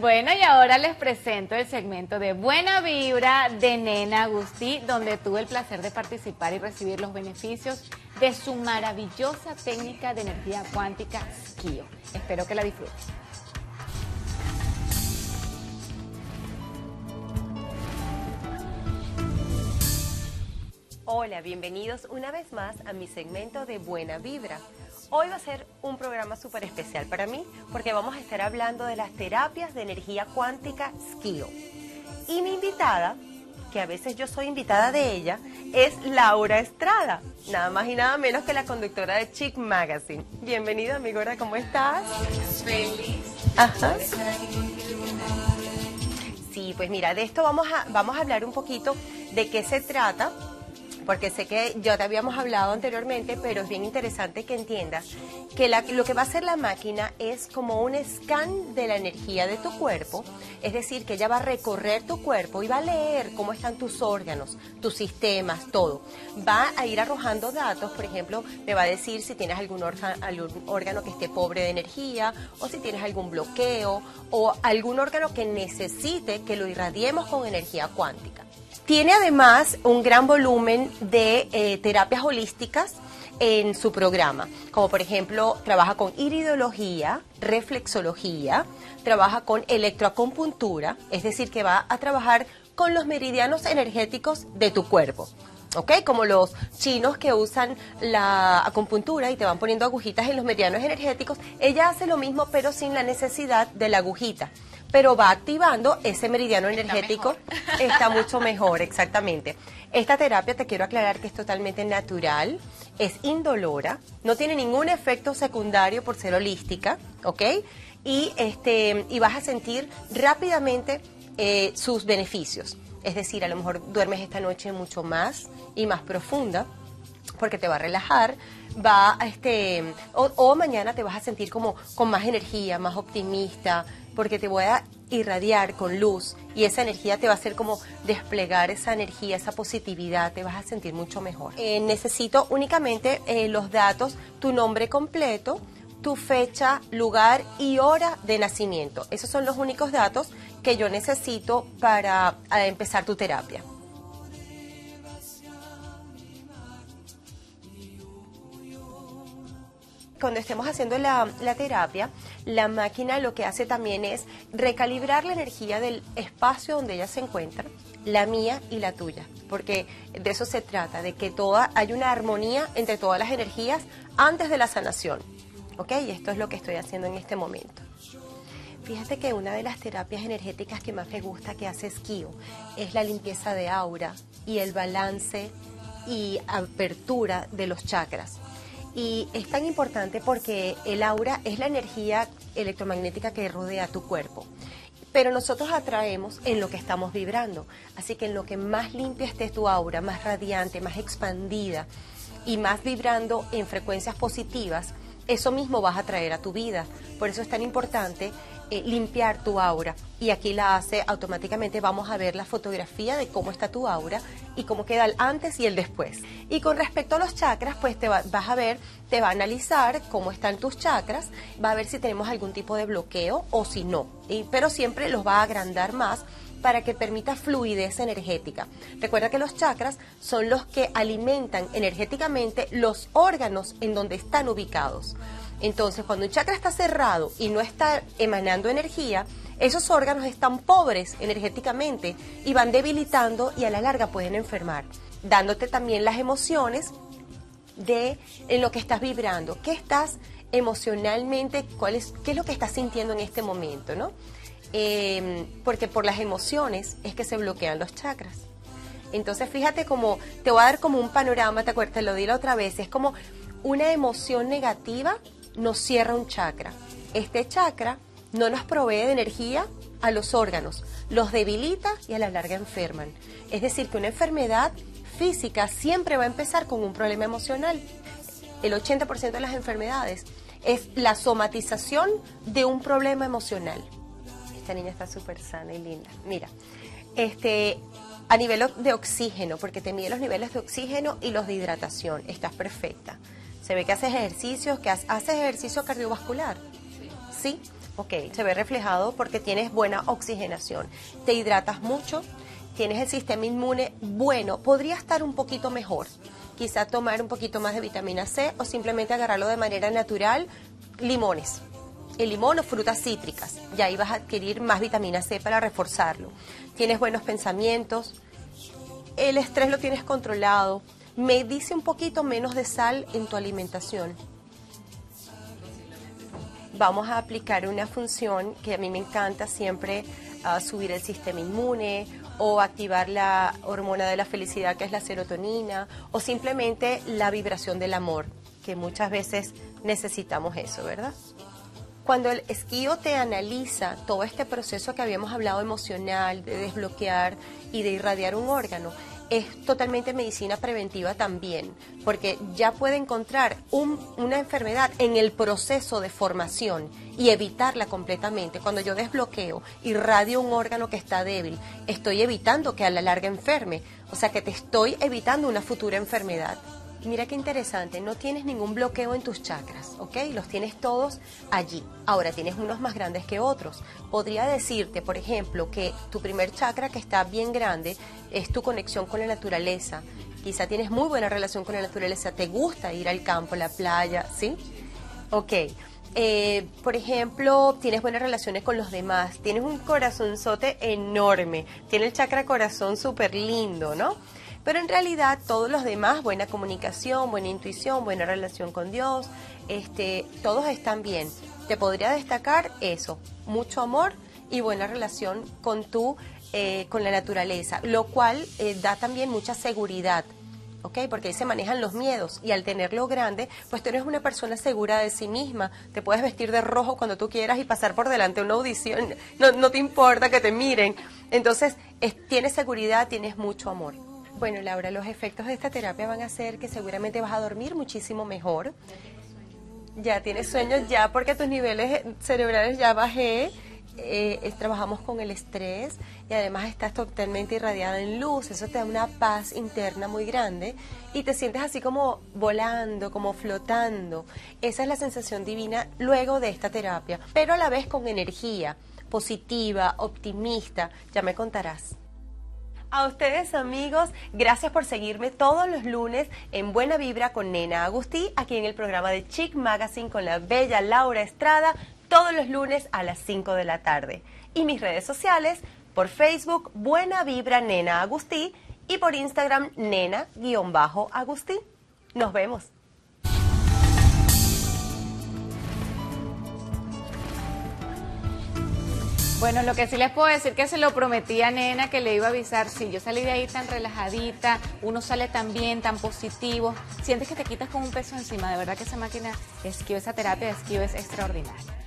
Bueno, y ahora les presento el segmento de Buena Vibra de Nena Agustí, donde tuve el placer de participar y recibir los beneficios de su maravillosa técnica de energía cuántica Skio. Espero que la disfruten. Hola, bienvenidos una vez más a mi segmento de Buena Vibra. Hoy va a ser un programa súper especial para mí porque vamos a estar hablando de las terapias de energía cuántica Skio. Y mi invitada, que a veces yo soy invitada de ella, es Laura Estrada, nada más y nada menos que la conductora de Chic Magazine. Bienvenida, mi gorda, ¿cómo estás? Feliz. Ajá. Sí, pues mira, de esto vamos a hablar un poquito de qué se trata, porque sé que ya te habíamos hablado anteriormente, pero es bien interesante que entiendas que lo que va a hacer la máquina es como un scan de la energía de tu cuerpo, es decir, que ella va a recorrer tu cuerpo y va a leer cómo están tus órganos, tus sistemas, todo. Va a ir arrojando datos, por ejemplo, me va a decir si tienes algún órgano que esté pobre de energía, o si tienes algún bloqueo, o algún órgano que necesite que lo irradiemos con energía cuántica. Tiene además un gran volumen de terapias holísticas en su programa, como por ejemplo trabaja con iridología, reflexología, trabaja con electroacupuntura, es decir, que va a trabajar con los meridianos energéticos de tu cuerpo. ¿Ok? Como los chinos que usan la acupuntura y te van poniendo agujitas en los meridianos energéticos, ella hace lo mismo pero sin la necesidad de la agujita. Pero va activando ese meridiano energético, está mucho mejor, exactamente. Esta terapia, te quiero aclarar que es totalmente natural, es indolora, no tiene ningún efecto secundario por ser holística, ¿ok? Y vas a sentir rápidamente sus beneficios. Es decir, a lo mejor duermes esta noche mucho más y más profunda, porque te va a relajar, o mañana te vas a sentir como con más energía, más optimista, porque te voy a irradiar con luz y esa energía te va a hacer como desplegar esa energía, esa positividad, te vas a sentir mucho mejor. Necesito únicamente los datos, tu nombre completo, tu fecha, lugar y hora de nacimiento. Esos son los únicos datos que yo necesito para empezar tu terapia. Cuando estemos haciendo la terapia, la máquina lo que hace también es recalibrar la energía del espacio donde ella se encuentra, la mía y la tuya, porque de eso se trata, de que hay una armonía entre todas las energías antes de la sanación. ¿Ok? Y esto es lo que estoy haciendo en este momento. Fíjate que una de las terapias energéticas que más me gusta que hace Skio es la limpieza de aura y el balance y apertura de los chakras. Y es tan importante porque el aura es la energía electromagnética que rodea tu cuerpo. Pero nosotros atraemos en lo que estamos vibrando. Así que en lo que más limpia esté tu aura, más radiante, más expandida y más vibrando en frecuencias positivas, eso mismo vas a traer a tu vida. Por eso es tan importante limpiar tu aura. Y aquí la hace automáticamente, vamos a ver la fotografía de cómo está tu aura y cómo queda el antes y el después. Y con respecto a los chakras, pues vas a ver, te va a analizar cómo están tus chakras, va a ver si tenemos algún tipo de bloqueo o si no. Pero siempre los va a agrandar más para que permita fluidez energética. Recuerda que los chakras son los que alimentan energéticamente los órganos en donde están ubicados. Entonces, cuando un chakra está cerrado y no está emanando energía, esos órganos están pobres energéticamente y van debilitando y a la larga pueden enfermar, dándote también las emociones en lo que estás vibrando, qué estás emocionalmente, qué es lo que estás sintiendo en este momento, ¿no? Porque por las emociones es que se bloquean los chakras. Entonces fíjate como, te voy a dar como un panorama, te acuerdas, te lo di la otra vez, es como una emoción negativa nos cierra un chakra. Este chakra no nos provee de energía a los órganos, los debilita y a la larga enferman. Es decir, que una enfermedad física siempre va a empezar con un problema emocional. El 80% de las enfermedades es la somatización de un problema emocional. Esta niña está súper sana y linda. Mira, a nivel de oxígeno, porque te mide los niveles de oxígeno y los de hidratación, estás perfecta. Se ve que haces ejercicio cardiovascular. ¿Sí? Ok, se ve reflejado porque tienes buena oxigenación. Te hidratas mucho, tienes el sistema inmune bueno, podría estar un poquito mejor. Quizá tomar un poquito más de vitamina C o simplemente agarrarlo de manera natural, limones. El limón o frutas cítricas, y ahí vas a adquirir más vitamina C para reforzarlo. Tienes buenos pensamientos, el estrés lo tienes controlado. Me dice un poquito menos de sal en tu alimentación. Vamos a aplicar una función que a mí me encanta siempre, subir el sistema inmune o activar la hormona de la felicidad, que es la serotonina, o simplemente la vibración del amor, que muchas veces necesitamos eso, ¿verdad? Cuando el esquío te analiza todo este proceso que habíamos hablado emocional, de desbloquear y de irradiar un órgano, es totalmente medicina preventiva también, porque ya puede encontrar una enfermedad en el proceso de formación y evitarla completamente. Cuando yo desbloqueo, irradio un órgano que está débil, estoy evitando que a la larga enferme, o sea que te estoy evitando una futura enfermedad. Mira qué interesante, no tienes ningún bloqueo en tus chakras, ¿ok? Los tienes todos allí. Ahora, tienes unos más grandes que otros. Podría decirte, por ejemplo, que tu primer chakra, que está bien grande, es tu conexión con la naturaleza. Quizá tienes muy buena relación con la naturaleza, te gusta ir al campo, la playa, ¿sí? Ok. Por ejemplo, tienes buenas relaciones con los demás, tienes un corazonzote enorme, tienes el chakra corazón súper lindo, ¿no? Pero en realidad todos los demás, buena comunicación, buena intuición, buena relación con Dios, todos están bien. Te podría destacar eso, mucho amor y buena relación con con la naturaleza, lo cual da también mucha seguridad, ¿ok? Porque ahí se manejan los miedos y al tenerlo grande, pues tú eres una persona segura de sí misma. Te puedes vestir de rojo cuando tú quieras y pasar por delante de una audición, no te importa que te miren. Entonces, tienes seguridad, tienes mucho amor. Bueno, Laura, los efectos de esta terapia van a ser que seguramente vas a dormir muchísimo mejor. Ya tienes sueño ya porque tus niveles cerebrales ya bajé. Trabajamos con el estrés y además estás totalmente irradiada en luz. Eso te da una paz interna muy grande y te sientes así como volando, como flotando. Esa es la sensación divina luego de esta terapia, pero a la vez con energía positiva, optimista. Ya me contarás. A ustedes, amigos, gracias por seguirme todos los lunes en Buena Vibra con Nena Agustí, aquí en el programa de Chic Magazine con la bella Laura Estrada, todos los lunes a las 5 de la tarde. Y mis redes sociales, por Facebook, Buena Vibra Nena Agustí, y por Instagram, Nena_Agustí. Nos vemos. Bueno, lo que sí les puedo decir que se lo prometí a Nena que le iba a avisar. Sí, yo salí de ahí tan relajadita, uno sale tan bien, tan positivo. Sientes que te quitas con un peso encima. De verdad que esa máquina esquío, esa terapia de esquío es extraordinaria.